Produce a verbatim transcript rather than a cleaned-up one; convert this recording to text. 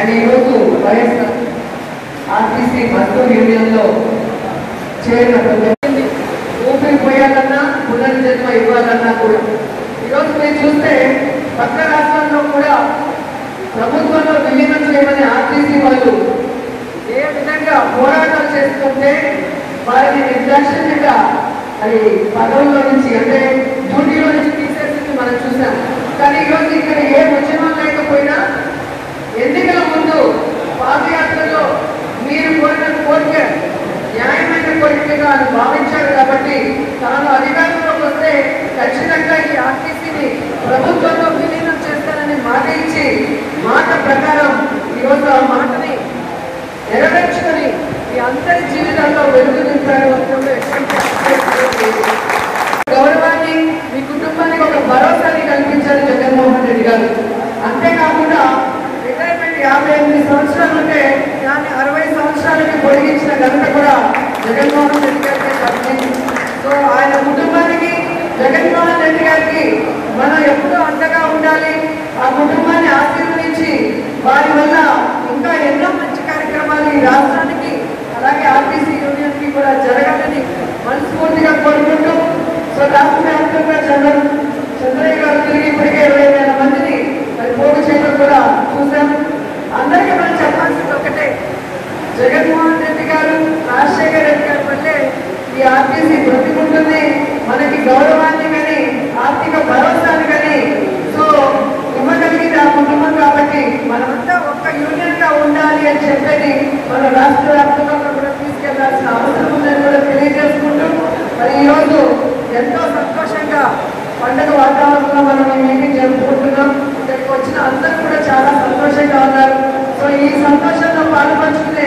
And ఈరోజు YSR RTC Mazdoor యూనియన్లో చేరిన ప్రతి ఊపిరి పోయాలన్నా పునర్జన్మ ఇవ్వాలన్నా కూడా ఈరోజు మీరు చూస్తే పక్క రాష్ట్రాల్లో కూడా ప్రభుత్వంలో విలీనం చేయమని ఆర్టీసీ వాళ్ళు ఏ విధంగా పోరాటాలు చేస్తుంటే వారిని నిర్దాక్షిణ్యంగా అది పదవుల్లో నుంచి అంటే డ్యూటీలో నుంచి తీసేసింది మనం చూసాం. కానీ ఈరోజు ఇక్కడ ఏ ఉద్యమం లేకపోయినా ఎన్నికల ముందు పాదయాత్రలో మీరు కోరిన కోరిక న్యాయమైన కోరికగా అని భావించారు కాబట్టి తాను అధికారంలోకి వస్తే ఖచ్చితంగా ఈ ఆర్టీసీని ప్రభుత్వంలో విలీనం చేస్తానని మాట ఇచ్చి మాట ప్రకారం ఈరోజు ఆ మాటని నెరవేర్చుకొని ఈ అందరి జీవితాల్లో వెలుగు నింపారు. గౌరవాన్ని మీ కుటుంబానికి ఒక భరోసాని కల్పించారు జగన్మోహన్ రెడ్డి గారు. అంతేకాకుండా రిటైర్మెంట్ యాభై ఎనిమిది సంవత్సరాలు ఉంటే దాన్ని అరవై సంవత్సరాలకి పొడిగించిన ఘనత కూడా జగన్మోహన్ రెడ్డి గారికి దక్కింది. సో ఆయన కుటుంబానికి జగన్మోహన్ రెడ్డి గారికి మనం ఎప్పుడూ అండగా ఉండాలి. ఆ కుటుంబాన్ని ఆశీర్వదించి వారి వల్ల ఇంకా ఎన్నో మంచి కార్యక్రమాలు ఈ రాష్ట్రానికి అలాగే ఆర్టీసీ యూనియన్ కి కూడా జరగాలని మనస్ఫూర్తిగా కోరుకుంటూ సో రాష్ట్ర వ్యాప్తంగా చంద్ర చంద్రయ్య గారు తిరిగి ఇప్పటికే ఇరవై వేల మందిని మరి పోగు చేయడం కూడా చూసాం. అందరికీ మనం చెప్పాల్సింది ఒకటే, జగన్మోహన్ రెడ్డి గారు రాజశేఖర రెడ్డి గారి వల్లే ఈ ఆర్టీసీ బ్రతికుంటుంది. మనకి గౌరవాన్ని కానీ ఆర్థిక భరోసాని కానీ సో ఇవ్వగలిగింది ఆ కుటుంబం. కాబట్టి మనమంతా ఒక్క యూనియన్ గా ఉండాలి అని చెప్పేది మన రాష్ట్ర వ్యాప్తంగా కూడా తీసుకెళ్లాల్సిన అవసరం ఉందని కూడా తెలియజేసుకుంటూ మరి ఈరోజు ఎంతో సంతోషంగా పండుగ వాతావరణంలో మనం ఈ మీటింగ్ జరుపుకుంటున్నాం. ఇక్కడికి వచ్చిన అందరూ కూడా చాలా సంతోషంగా ఉన్నారు. సో ఈ సంతోషంలో పాల్పంచుకునే